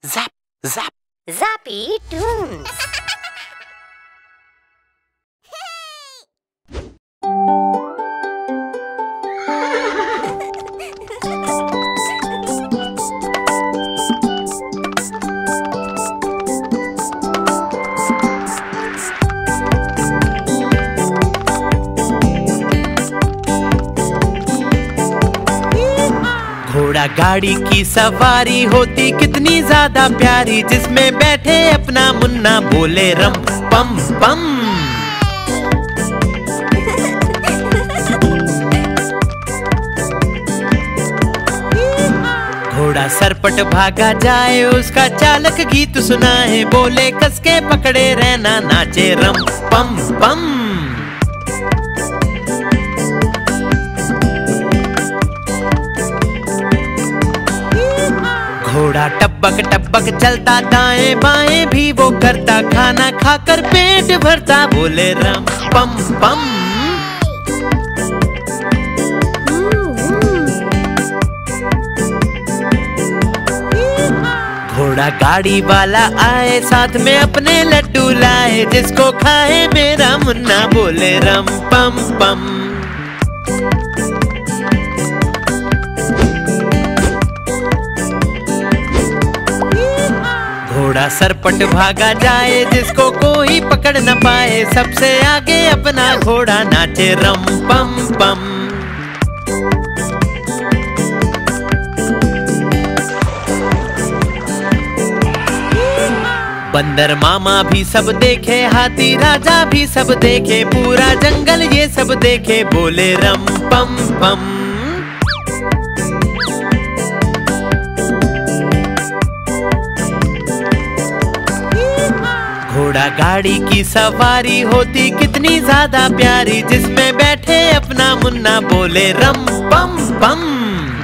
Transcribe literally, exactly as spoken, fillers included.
Zap, zap. Zappy Toons. घोड़ा गाड़ी की सवारी होती कितनी ज्यादा प्यारी, जिसमें बैठे अपना मुन्ना बोले रम पम पम। घोड़ा सरपट भागा जाए, उसका चालक गीत सुनाए, बोले कसके पकड़े रहना नाचे रम पम पम। घोड़ा टपक टपक चलता, दाएं बाएं भी वो करता, खाना खाकर पेट भरता, बोले रम पम पम। घोड़ा गाड़ी वाला आए, साथ में अपने लड्डू लाए, जिसको खाए मेरा मुन्ना बोले रम पम पम। घोड़ा सरपट भागा जाए, जिसको कोई पकड़ न पाए, सबसे आगे अपना घोड़ा नाचे रम पम पम। बंदर मामा भी सब देखे, हाथी राजा भी सब देखे, पूरा जंगल ये सब देखे, बोले रम पम पम। घोड़ा गाड़ी की सवारी होती कितनी ज्यादा प्यारी, जिसमें बैठे अपना मुन्ना बोले रम पम पम।